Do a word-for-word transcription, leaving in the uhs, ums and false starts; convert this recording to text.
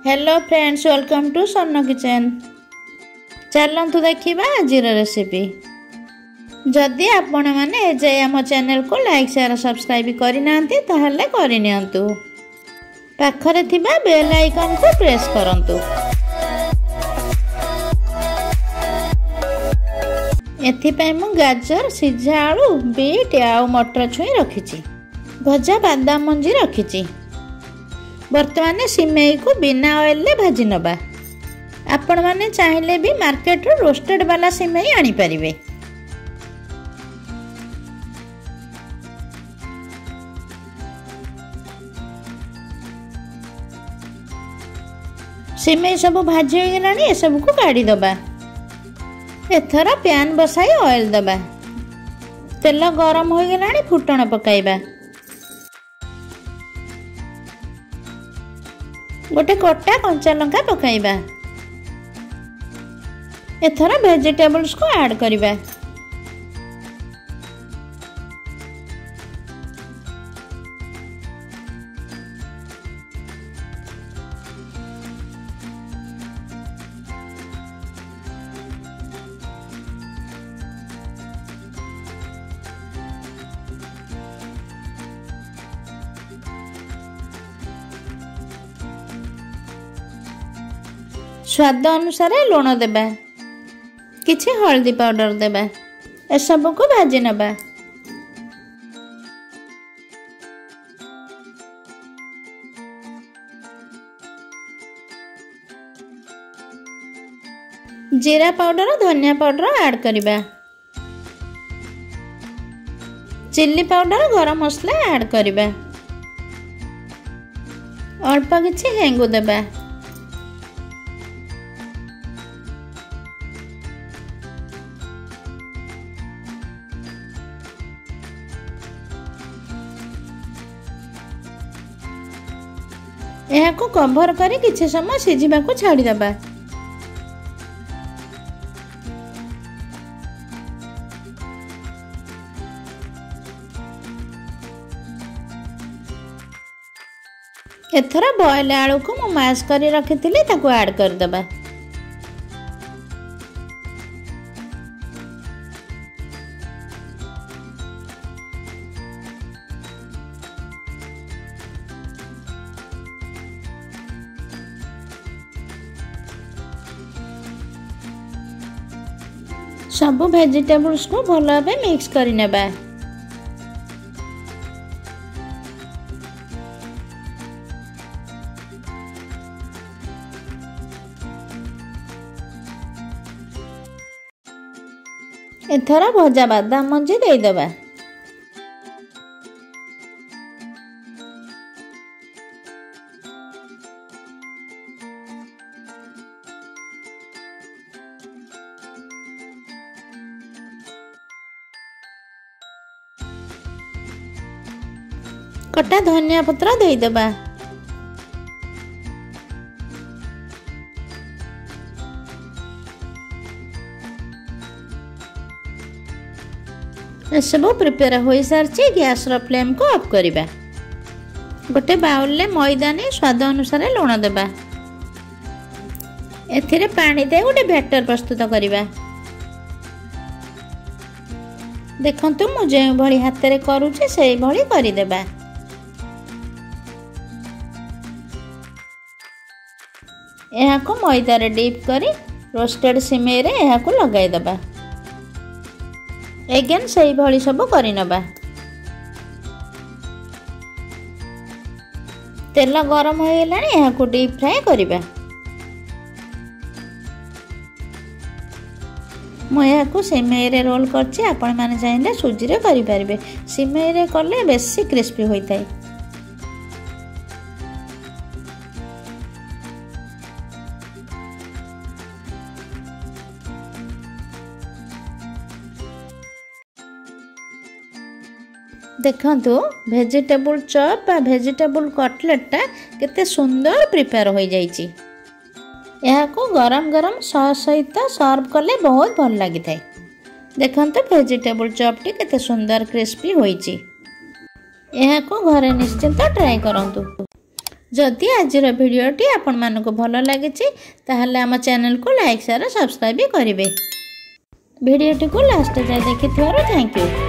Hello friends, welcome to Swarna kitchen. चलतु देखा आज रेसिपी। जदि आपण मैंने जे आम चैनल को लाइक शेयर सब्सक्राइब करना करनियंतु। पाखरे थिबा बेल आइकन को प्रेस करंतु। एथिपाई मु गाजर, सिझा आलू, बीट आउ मटर छुई रखिछि। भजा बादाम मंजी रखिछि। बर्तमान सिमेई को बिना ऑयल ले भाजी नबा। आपण माने चाहिले भी मार्केट रो रोस्टेड वाला सिमेई आनी परिबे। सिमेई सब भाजी हो गलानी, ए सब को काढी दबा। एथरा पैन बसाई ऑयल दबा। तेल गरम हो गलानी, फुटण पकाइबा। गोटे कटा कंचा लंका पकाइबा। एथरा वेजिटेबल्स को ऐड करिबा। स्वाद अनुसार लुण देबा। किछि हल्दी पाउडर देबा। ए सब को भाजी नबा। जीरा पाउडर, धनिया पाउडर ऐड करिबा। चिल्ली पाउडर, गरम मसला ऐड करिबा। अल्प किछि हेंगु देबा। यह को कवर करी किछि समय सिझिबा को छाड़ी दबा। एथरा बॉयल आलू को मु मैश करी रखिथिली ताको ऐड कर दबा। सब वेजिटेबल्स को भल भावे मिक्स करि नेबा। एथरा भजा बादाम मंजी दे दबा। कटा धनिया पत्र दे दबा। सब प्रिपेयर हो सारी गैस रो फ्लेम को ऑफ करिबा। गोटे बाउल ले मैदा ने स्वाद अनुसार लुण देबा। एथिरे पानी दे गोटे बैटर प्रस्तुत करिबा। देखंतु मु जे भली हाथ रे करूचे सेही भली करि देबा। यह को मैदा रे डीप करी रोस्टेड सिमेई रे यह को लगाई दबा। एगेन सही भली सब करि नबा। तेल गरम हो गलानी, यह को डीप फ्राई करिबा। मु यह को सिमेई रे रोल करछि। आपण माने चाहिले सुजी रे करि परिबे। सिमेई रे करले बेसी क्रिस्पी होइताय। देखंतु वेजिटेबल चॉप आ वेजिटेबल कटलेट टा केते सुंदर प्रिपेयर हो जाइछि। यह को गरम गरम सॉस सहित सर्व कले बहुत भल लगी थाए। देखंतु वेजिटेबल चॉप टी केते सुंदर क्रिस्पी होइछि। यह को घरे निश्चिंत ट्राई करंतु। जदि आजिर भिडियोटी आपण मानक भल लगी ताहले आम चैनल को लाइक शेयर सब्सक्राइब करेंगे। भिडियोटी को लास्ट जाए देखि थैंक यू।